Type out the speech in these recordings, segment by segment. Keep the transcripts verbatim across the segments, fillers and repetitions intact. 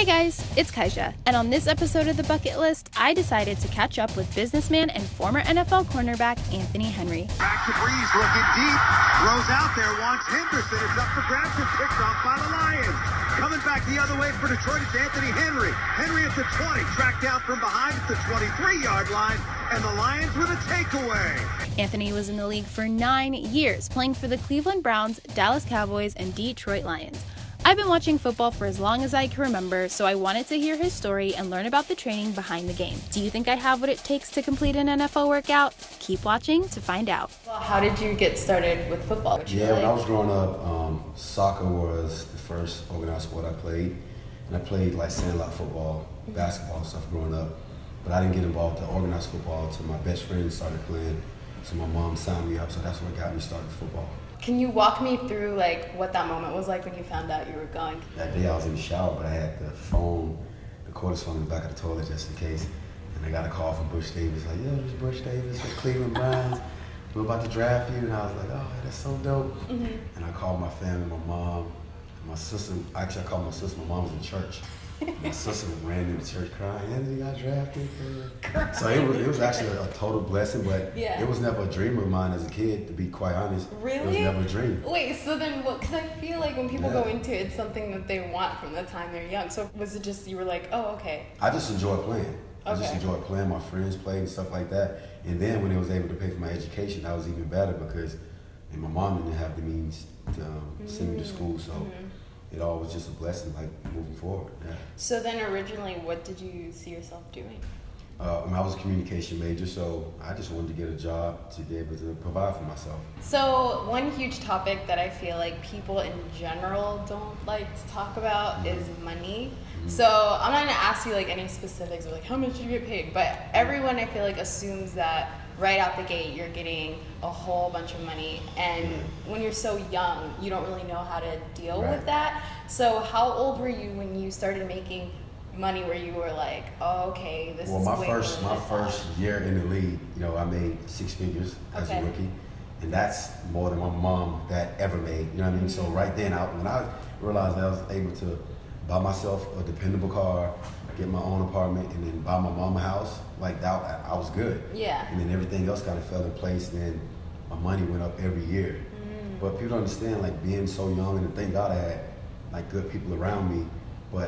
Hey guys, it's Kaija, and on this episode of The Bucket List, I decided to catch up with businessman and former N F L cornerback Anthony Henry. Back to Breeze, looking deep, throws out there, wants Henderson, it's up for grabs and picked off by the Lions. Coming back the other way for Detroit, it's Anthony Henry. Henry at the twenty, tracked down from behind at the twenty-three-yard line, and the Lions with a takeaway. Anthony was in the league for nine years, playing for the Cleveland Browns, Dallas Cowboys, and Detroit Lions. I've been watching football for as long as I can remember, so I wanted to hear his story and learn about the training behind the game. Do you think I have what it takes to complete an N F L workout? Keep watching to find out. Well, how did you get started with football? Yeah, when I was growing up, um, soccer was the first organized sport I played. And I played like sandlot football, basketball and stuff growing up. But I didn't get involved in organized football until my best friend started playing. So my mom signed me up, so that's what got me started football. Can you walk me through like what that moment was like when you found out you were going? That day I was in the shower, but I had the phone, the quarters phone in the back of the toilet just in case. And I got a call from Bush Davis, like, yo, this is Bush Davis with Cleveland Browns. We're about to draft you. And I was like, oh, that's so dope. Mm-hmm. And I called my family, my mom, my sister. Actually, I called my sister. My mom was in church. My sister ran into church crying, Anthony got drafted. So it was, it was actually a, a total blessing, but yeah. It was never a dream of mine as a kid, to be quite honest. Really? It was never a dream. Wait, so then what? Because I feel like when people yeah. go into it, it's something that they want from the time they're young. So was it just, you were like, oh, okay. I just enjoyed playing. I okay. just enjoyed playing. My friends played and stuff like that. And then when they was able to pay for my education, that was even better because and my mom didn't have the means to um, mm-hmm. send me to school. So. Mm-hmm. It all was just a blessing, like, moving forward, yeah. So then originally, what did you see yourself doing? Uh, I, mean, I was a communication major, so I just wanted to get a job to be able to provide for myself. So one huge topic that I feel like people in general don't like to talk about mm-hmm. is money. Mm-hmm. So I'm not going to ask you, like, any specifics of, like, how much do you get paid? But everyone, I feel like, assumes that right out the gate, you're getting a whole bunch of money. And mm-hmm. when you're so young, you don't really know how to deal right. with that. So how old were you when you started making money where you were like, oh, okay, this well, is my way first more my than first that. year in the league, you know, I made six figures as okay. a rookie. And that's more than my mom that ever made. You know what I mean? Mm-hmm. So right then, I, when I realized that I was able to buy myself a dependable car, get my own apartment, and then buy my mom a house, like that, I, I was good. Yeah. And then everything else kind of fell in place, and then my money went up every year. Mm. But people don't understand, like, being so young, and thank God I had, like, good people around me, but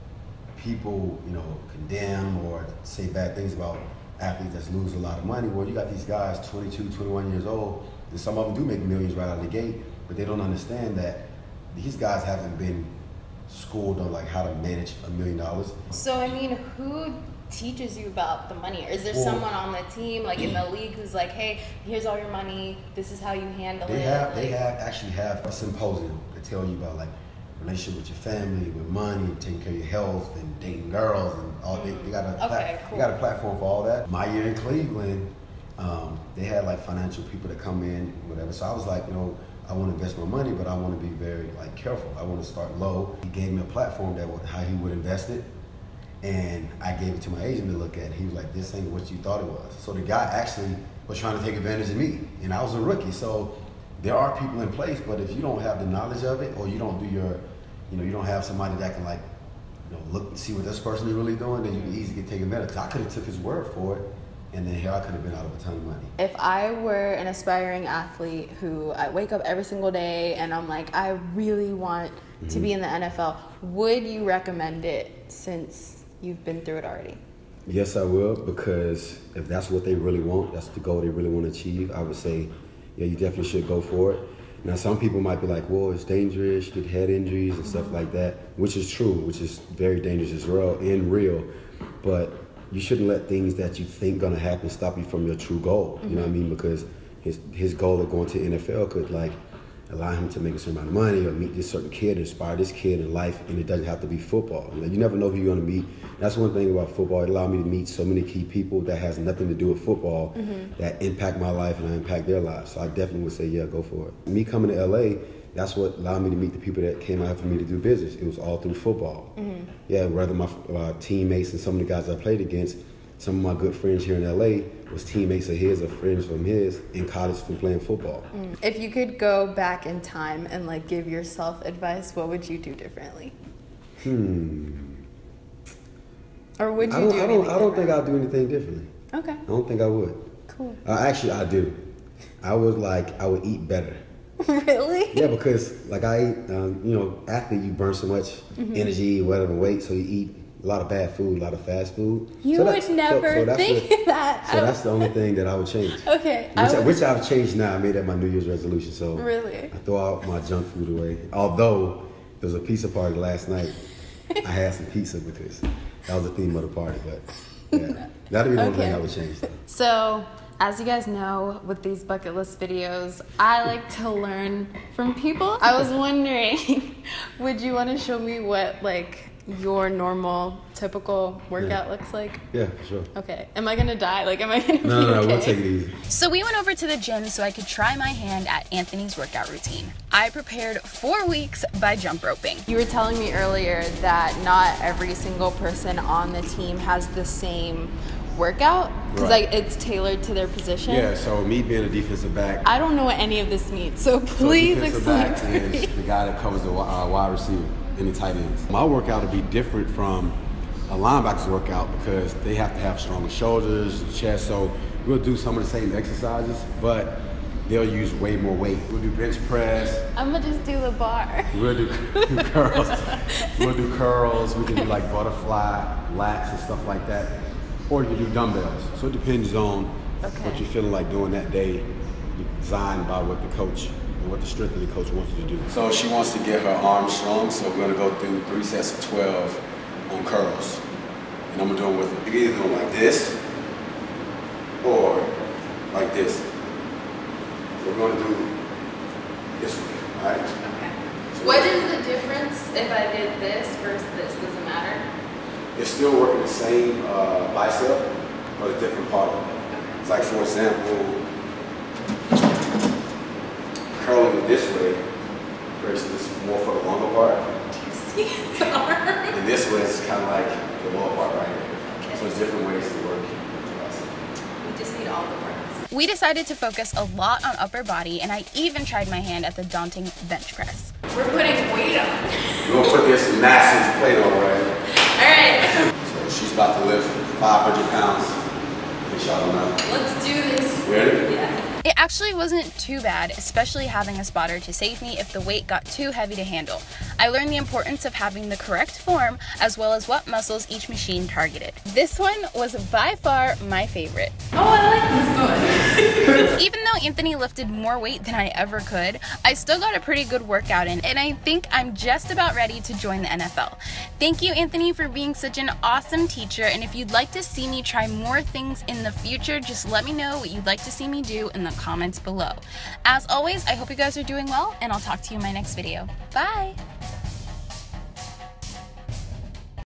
people, you know, condemn or say bad things about athletes that lose a lot of money. Well, you got these guys, twenty-two, twenty-one years old, and some of them do make millions right out of the gate, but they don't understand that these guys haven't been schooled on, like, how to manage a million dollars. So, I mean, who teaches you about the money? Or is there well, someone on the team, like in the league, who's like, hey, here's all your money, this is how you handle they it? Have, like, they have actually have a symposium that tell you about, like, relationship with your family, with money, taking care of your health, and dating girls, and all. Mm-hmm. They, they got a okay, pla- cool. they got a platform for all that. My year in Cleveland, um, they had, like, financial people that come in, whatever. So I was like, you know, I want to invest my money, but I want to be very, like, careful. I want to start low. He gave me a platform that would, how he would invest it, and I gave it to my agent to look at. He was like, this ain't what you thought it was. So the guy actually was trying to take advantage of me, and I was a rookie. So there are people in place, but if you don't have the knowledge of it, or you don't do your, you know, you don't have somebody that can, like, you know, look and see what this person is really doing, then you can easily get taken advantage. Because I could have took his word for it, and then here I could have been out of a ton of money. If I were an aspiring athlete who I wake up every single day and I'm like, I really want mm-hmm. to be in the N F L, would you recommend it since you've been through it already? Yes, I will, because if that's what they really want, that's the goal they really want to achieve, I would say, yeah, you definitely should go for it. Now, some people might be like, well, it's dangerous, you get head injuries and mm-hmm. stuff like that, which is true, which is very dangerous as well and real, but you shouldn't let things that you think gonna happen stop you from your true goal. Mm-hmm. You know what I mean? Because his his goal of going to the N F L could, like, allow him to make a certain amount of money or meet this certain kid, inspire this kid in life, and it doesn't have to be football. You know, you never know who you're gonna meet. That's one thing about football. It allowed me to meet so many key people that has nothing to do with football mm-hmm. that impact my life and I impact their lives. So I definitely would say, yeah, go for it. Me coming to L A, that's what allowed me to meet the people that came out for me to do business. It was all through football. Mm-hmm. Yeah, rather my uh, teammates and some of the guys I played against, some of my good friends here in L A was teammates of his or friends from his in college from playing football. Mm. If you could go back in time and, like, give yourself advice, what would you do differently? Hmm. Or would you I don't, do I don't, anything I don't think different? I'll do anything differently. Okay. I don't think I would. Cool. Uh, actually, I do. I would like, I would eat better. Really? Yeah, because like I eat, um, you know, athlete, you burn so much Mm-hmm. energy, whatever weight, so you eat a lot of bad food, a lot of fast food. You so would that- so- never so that's think the- that. So that's the only thing that I would change. Okay. I Which, I would- which I've changed now. I made that my New Year's resolution. So Really? I throw out my junk food away. Although there was a pizza party last night, I had some pizza because that was the theme of the party. But yeah, that'd be the only Okay. thing I would change. Though. So, as you guys know, with these bucket list videos, I like to learn from people. I was wondering, would you want to show me what like your normal, typical workout Yeah. looks like? Yeah, for sure. Okay. Am I gonna die? Like, am I gonna No, be no, no. okay? We'll take it easy. So we went over to the gym so I could try my hand at Anthony's workout routine. I prepared four weeks by jump roping. You were telling me earlier that not every single person on the team has the same workout because Right. like it's tailored to their position. Yeah. So me being a defensive back. I don't know what any of this means, so So please defensive explain back to me. is the guy that covers the wi- uh, wide receiver and the tight ends. My workout will be different from a linebacker's workout because they have to have stronger shoulders, chest. So we'll do some of the same exercises, but they'll use way more weight. We'll do bench press. I'm gonna just do the bar. We'll do curls. We'll do curls. We can do like butterfly, lats, and stuff like that. Or you can do dumbbells. So it depends on Okay. what you're feeling like doing that day, designed by what the coach and what the strength of the coach wants you to do. So she wants to get her arms strong, so we're gonna go through three sets of twelve on curls. And I'm gonna do them with it. You can either do them like this or like this. So we're gonna do this one, all right? Okay. So What is the difference if I did this versus this? Does it matter? It's still working the same uh, bicep, but a different part of it. It's like, for example, curling it this way versus this more for the longer part. Do you see his arm? And this way is kind of like the lower part right here. Okay. So there's different ways to work. We just need all the parts. We decided to focus a lot on upper body, and I even tried my hand at the daunting bench press. We're putting weight on. We're gonna put this massive plate on, right? Alright, So she's about to lift five hundred pounds. In case y'all don't know. let's do this. Ready? Yeah. It actually wasn't too bad, especially having a spotter to save me if the weight got too heavy to handle. I learned the importance of having the correct form as well as what muscles each machine targeted. This one was by far my favorite. Oh, I like this one. Even though Anthony lifted more weight than I ever could, I still got a pretty good workout in, and I think I'm just about ready to join the N F L. Thank you, Anthony, for being such an awesome teacher, and if you'd like to see me try more things in the future, just let me know what you'd like to see me do in the comments below. As always, I hope you guys are doing well, and I'll talk to you in my next video. Bye!